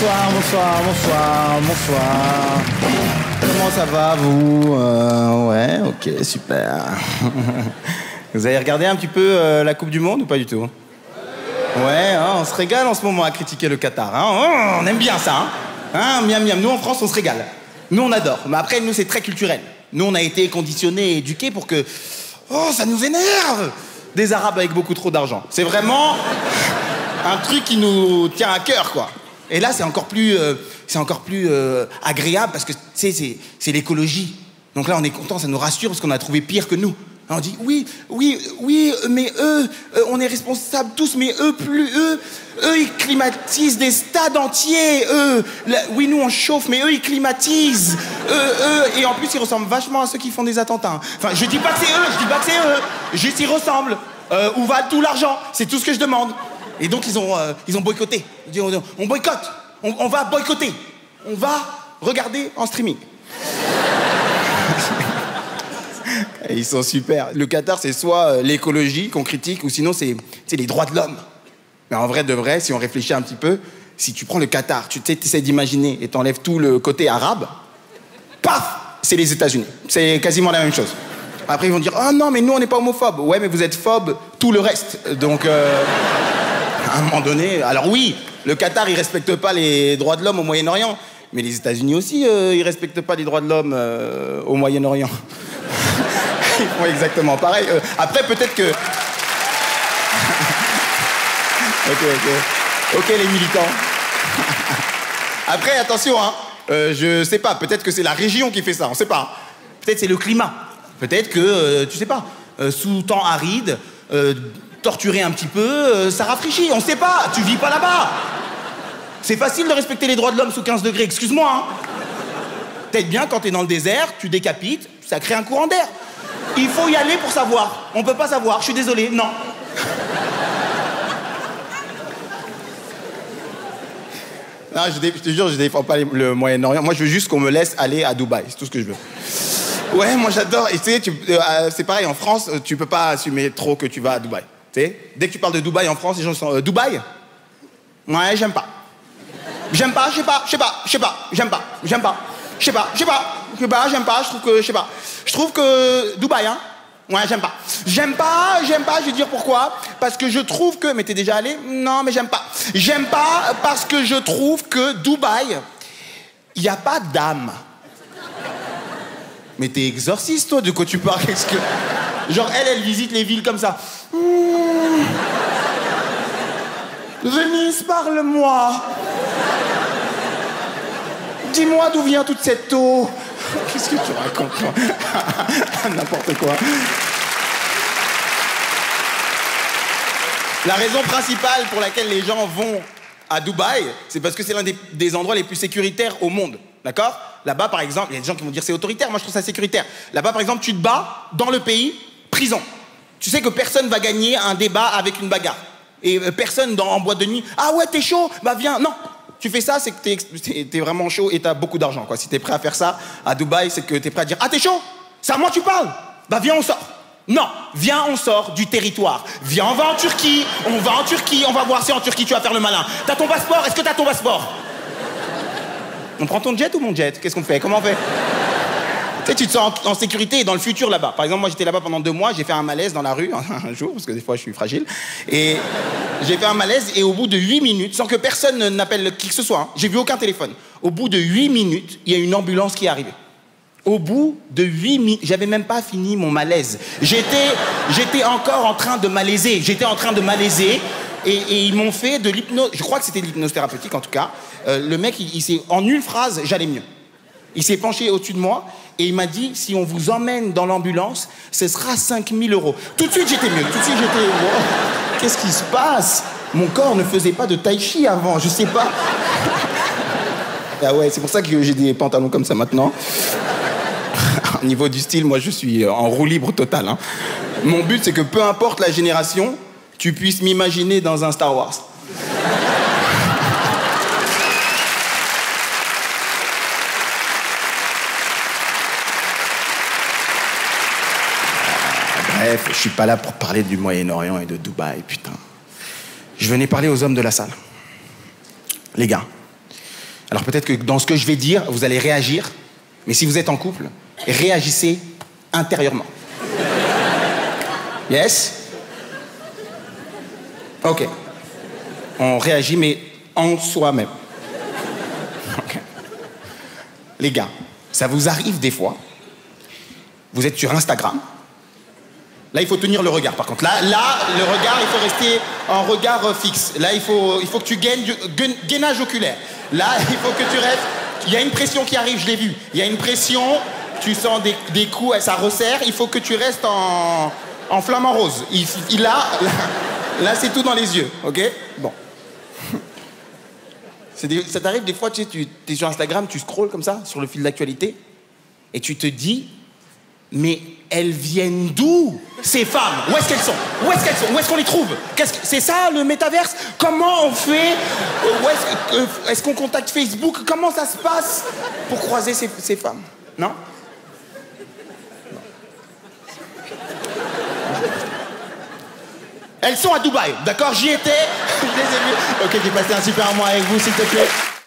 bonsoir. Comment ça va, vous Ouais, ok, super. Vous avez regardé un petit peu la Coupe du Monde ou pas du tout? Ouais, hein, on se régale en ce moment à critiquer le Qatar. Hein. Oh, on aime bien ça. Hein, miam, miam. Nous, en France, on se régale. Nous, on adore. Mais après, nous, c'est très culturel. Nous, on a été conditionnés et éduqués pour que... Oh, ça nous énerve! Des Arabes avec beaucoup trop d'argent. C'est vraiment un truc qui nous tient à cœur, quoi. Et là, c'est encore plus agréable parce que, tu sais, c'est l'écologie. Donc là, on est content, ça nous rassure parce qu'on a trouvé pire que nous. On dit, oui, mais eux, on est responsables tous, mais eux, ils climatisent des stades entiers, oui, nous, on chauffe, mais eux, ils climatisent, et en plus, ils ressemblent vachement à ceux qui font des attentats. Enfin, je dis pas que c'est eux, juste ils ressemblent. Où va tout l'argent? C'est tout ce que je demande. Et donc, ils ont boycotté. Ils disent, on boycotte, on va boycotter, on va regarder en streaming. Et ils sont super. Le Qatar, c'est soit l'écologie qu'on critique, ou sinon, c'est les droits de l'homme. Mais en vrai de vrai, si on réfléchit un petit peu, si tu prends le Qatar, tu essaies d'imaginer et t'enlèves tout le côté arabe, paf, c'est les États-Unis. C'est quasiment la même chose. Après, ils vont dire, oh non, mais nous, on n'est pas homophobes. Ouais, mais vous êtes phobes tout le reste. Donc, à un moment donné... Alors oui, le Qatar, il respecte pas les droits de l'homme au Moyen-Orient. Mais les États-Unis aussi, ils respectent pas les droits de l'homme au Moyen-Orient. Ils font exactement pareil. Après, peut-être que... Ok, les militants. Après, attention, hein. Je sais pas, peut-être que c'est la région qui fait ça, on sait pas. Peut-être c'est le climat. Peut-être que, tu sais pas, sous temps aride, torturer un petit peu, ça rafraîchit, on sait pas, tu vis pas là-bas. C'est facile de respecter les droits de l'homme sous 15 degrés, excuse-moi, hein. Peut-être bien quand t'es dans le désert, tu décapites, ça crée un courant d'air. Il faut y aller pour savoir. On peut pas savoir, je suis désolé, non. Non, je te jure, je défends pas le Moyen-Orient. Moi, je veux juste qu'on me laisse aller à Dubaï, c'est tout ce que je veux. Ouais, moi j'adore. Et tu sais, c'est pareil, en France, tu peux pas assumer trop que tu vas à Dubaï. Tu sais, dès que tu parles de Dubaï en France, les gens sont Dubaï? Ouais, j'aime pas. J'aime pas, je trouve que Dubaï, hein. Ouais, j'aime pas, je vais dire pourquoi. Parce que je trouve que... Mais t'es déjà allé? Non, mais j'aime pas. J'aime pas parce que je trouve que Dubaï, il y a pas d'âme. Mais t'es exorciste, toi, de quoi tu parles? Genre, elle visite les villes comme ça. Venise, parle-moi. Dis-moi d'où vient toute cette eau. Qu'est-ce que tu racontes, toi? N'importe quoi. La raison principale pour laquelle les gens vont à Dubaï, c'est parce que c'est l'un des endroits les plus sécuritaires au monde. D'accord? Là-bas, par exemple, il y a des gens qui vont dire c'est autoritaire, moi je trouve ça sécuritaire. Là-bas, par exemple, tu te bats dans le pays, prison. Tu sais que personne va gagner un débat avec une bagarre. Et personne en boîte de nuit, ah ouais, t'es chaud, bah viens. Non, tu fais ça, c'est que t'es vraiment chaud et t'as beaucoup d'argent, quoi. Si t'es prêt à faire ça à Dubaï, c'est que t'es prêt à dire, ah t'es chaud, c'est à moi tu parles, bah viens, on sort. Non, viens, on sort du territoire. Viens, on va en Turquie, on va voir si en Turquie tu vas faire le malin. T'as ton passeport? Est-ce que t'as ton passeport? On prend ton jet ou mon jet? Qu'est-ce qu'on fait? Comment on fait? Tu sais, tu te sens en sécurité et dans le futur là-bas. Par exemple, moi j'étais là-bas pendant 2 mois, j'ai fait un malaise dans la rue un jour, parce que des fois je suis fragile. Et j'ai fait un malaise et au bout de 8 minutes, sans que personne n'appelle qui que ce soit, hein, j'ai vu aucun téléphone. Au bout de 8 minutes, il y a une ambulance qui est arrivée. Au bout de 8 minutes, j'avais même pas fini mon malaise. J'étais encore en train de malaiser. Et ils m'ont fait de l'hypnose. Je crois que c'était de l'hypnose thérapeutique en tout cas. Le mec, il s'est, en une phrase, j'allais mieux. Il s'est penché au-dessus de moi et il m'a dit, si on vous emmène dans l'ambulance, ce sera 5 000 €. Tout de suite, j'étais mieux. Wow, qu'est-ce qui se passe? Mon corps ne faisait pas de tai chi avant, je sais pas. Ah ouais, c'est pour ça que j'ai des pantalons comme ça maintenant. Au niveau du style, moi, je suis en roue libre totale. Hein. Mon but, c'est que peu importe la génération, tu puisses m'imaginer dans un Star Wars. Bref, je suis pas là pour parler du Moyen-Orient et de Dubaï, putain. Je venais parler aux hommes de la salle. Les gars, Alors peut-être que dans ce que je vais dire, vous allez réagir, mais si vous êtes en couple, réagissez intérieurement. Yes? Ok. On réagit, mais en soi-même. Ok. Les gars, ça vous arrive des fois, vous êtes sur Instagram. Là, il faut tenir le regard, par contre. Là, le regard, il faut rester en regard fixe. Là, il faut que tu gaines du gainage oculaire. Là, il faut que tu restes... Il y a une pression qui arrive, je l'ai vu. Il y a une pression, tu sens des coups, ça resserre. Il faut que tu restes en flamant rose. Là, c'est tout dans les yeux, ok? Bon. Ça t'arrive des fois, tu sais, tu es sur Instagram, tu scrolles comme ça, sur le fil d'actualité, et tu te dis... Mais elles viennent d'où, ces femmes? Où est-ce qu'elles sont? Où est-ce qu'elles sont? Où est-ce qu'on les trouve? C'est ça, le métaverse? Comment on fait? Est-ce qu'on contacte Facebook? Comment ça se passe pour croiser ces femmes? Non? Elles sont à Dubaï, d'accord? J'y étais. Je les ai vues. Ok, j'ai passé un super mois avec vous, s'il te plaît.